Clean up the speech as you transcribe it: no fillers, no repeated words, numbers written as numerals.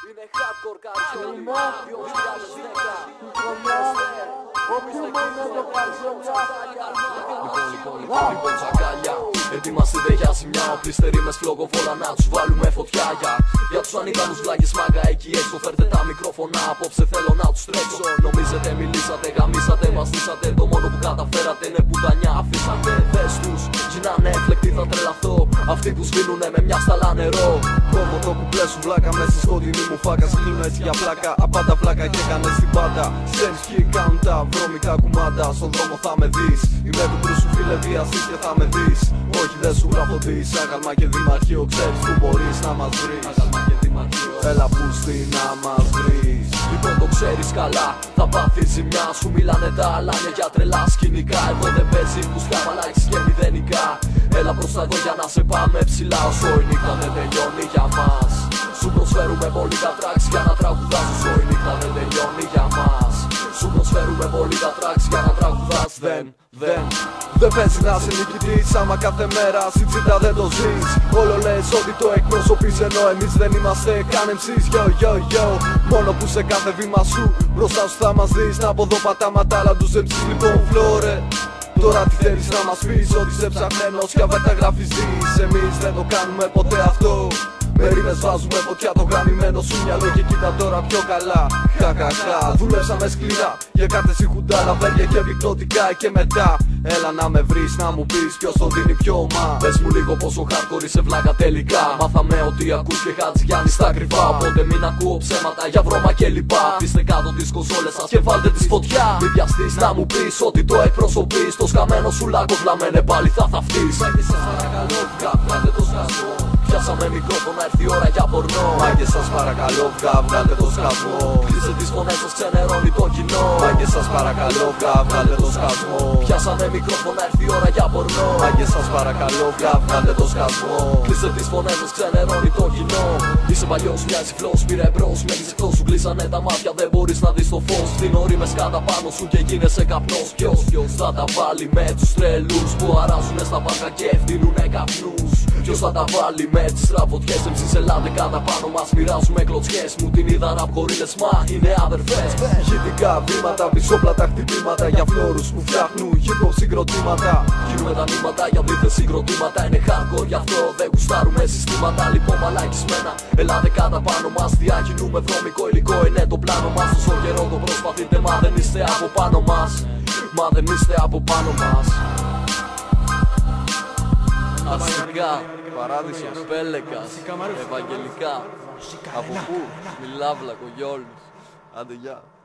Είναι hardcore καρδιόλι 2010. Λοιπόν τσακάλια, ετοιμαστείτε για ζημιά. Οπλίστε ρήμες φλογοβόλα να τους βάλουμε φωτιά. Για τους ανίκανους βλάκες μάγκα εκεί έξω, φέρτε τα μικρόφωνα. Απόψε θέλω να τους τρέξω. Νομίζετε μιλήσατε, γαμίσατε, μαστήσατε. Το μόνο που καταφέρατε είναι πουτανιά. Αφήσατε δες τους, γίνανε έφλεκτοι, θα τρελαθώ. Αυτοί που σβήνουνε με μια σταλά νερό. Κόβω το κουπλέ σου βλάκα, μέσα στη σκοτεινή μου φάκα. Σκλίνω έτσι για πλάκα, απάντα βλάκα και έκανες την πάντα. Ξέρεις ποιοι κάνουν τα βρώμικα κουμάντα. Στον δρόμο θα με δεις, είμαι του κρούσου φίλε διαστής και θα με δεις. Όχι δεν σου γράφω δεις, άγαλμα και δημαρχείο. Ξέρεις που μπορείς να μας βρεις. Έλα που στην να μας βρεις. Λοιπόν το ξέρεις καλά, θα πάθεις ζημιά. Σου μιλάνε τα αλάνια για τρελά σκηνικά. Εδώ δεν παίζει πουστιά, μαλάκης και μηδενικά. Έλα προς τα εδώ για να σε πάμε ψηλά. Όσο η νύχτα δεν τελειώνει για μας. Σου προσφέρουμε πολύ τα tracks για να τραγουδάς. Όσο η νύχτα δεν τελειώνει για μας. Σου προσφέρουμε πολύ τα tracks για να τραγουδάς. Δεν παίζει να είσαι νικητής άμα κάθε μέρα στην τσίτα δεν το ζεις. Όλο λες ότι το εκπροσωπείς ενώ εμείς δεν είμαστε καν MCs. Yo, μόνο που σε κάθε βήμα σου μπροστά σου θα μας δεις. Να από εδώ πατάματα αλλά τους MCs λοιπόν φλόρε. Τώρα τι θέλεις να μας πεις, ότι είσαι ψαχμένος και αβέρτα γράφεις δεις. Εμείς δεν το κάνουμε ποτέ αυτό. Με ρήμες βάζουμε φωτιά το γραμμένο σου μυαλό και κοίτα τώρα πιο καλά. Χαχαχα, δουλέψαμε σκληρά για κάρτες ή χουντά, λαβέρια και επικροτικά και μετά. Έλα να με βρεις, να μου πεις ποιος το δίνει πιο μα. Πες μου λίγο πόσο hardcore είσαι βλάκα τελικά. Μάθαμε ότι ακούς και Χατζηγιάννη στα κρυφά. Οπότε μην ακούω ψέματα για βρώμα και λοιπά. Αφήστε κάτω τις κονσόλες σας και βάλτε τη φωτιά. Μην βιαστείς να μου πεις ότι το εκπροσωπείς. Το σκαμμένο σου λάκκο βλαμμένε πάλι θα θαυτείς. Μάγκες σας παρακαλώ, βγάλτε το σκασμό. Πιάσαμε μικρόφωνα, έρθει η ώρα για πορνό. Μάγκες σας παρακαλώ, βγάλτε το σκασμό. Κλείστε τις φωνές σας, ξενερώνει το κοινό. Μάγκες σας παρακαλώ, βγάλτε το σκασμό. Πιάσαμε μικρόφωνα, έρθει η ώρα για πορνό. Μάγκες σας παρακαλώ, βγάλτε το σκασμό. Κλείστε τις φωνές σας, ξενερώνει το κοινό. Είσαι παλιός, μοιάζει φλός, πήρε μπρος. Μένεις εκτός σου, κλείσανε τα μάτια, δεν μπορείς να δεις το φως. Δίνω ρήμες κατά πάνω σου και γίνεσαι καπνός. Ποιος θα τα βάλει με τους τρελούς που αράζουνε στα πάρκα και φτύνουνε καπνούς. Ποιος θα τα βάλει με τις τραβωτιές. Εμείς ελάτε κατά πάνω μας, μοιράζουμε κλωτσιές. Μου την είδα ραπ κορίλες, μα είναι αδερφές. Ηχητικά βήματα, πισόπλατα χτυπήματα για φλόρους που φτιάχνουν hip-hop συγκροτήματα. Κινούμε τα νήματα για δίθες συγκροτήματα. Είναι hardcore γι' αυτό δεν γουστάρουμε συστήματα. Λοιπόν μαλακισμένα, ελάτε κατά πάνω μας. Διακινούμε βρώμικο υλικό, είναι το πλάνο μας. Όσο καιρό το προσπαθείτε, μα δεν είστε από πάνω μας. Μα δεν είστε από πάνω μας. Αστικά, Παράδεισος, Πέλεκας, Ευαγγελικά. Από πού, Μιλάβλα, Κογιόλους. άντε γεια.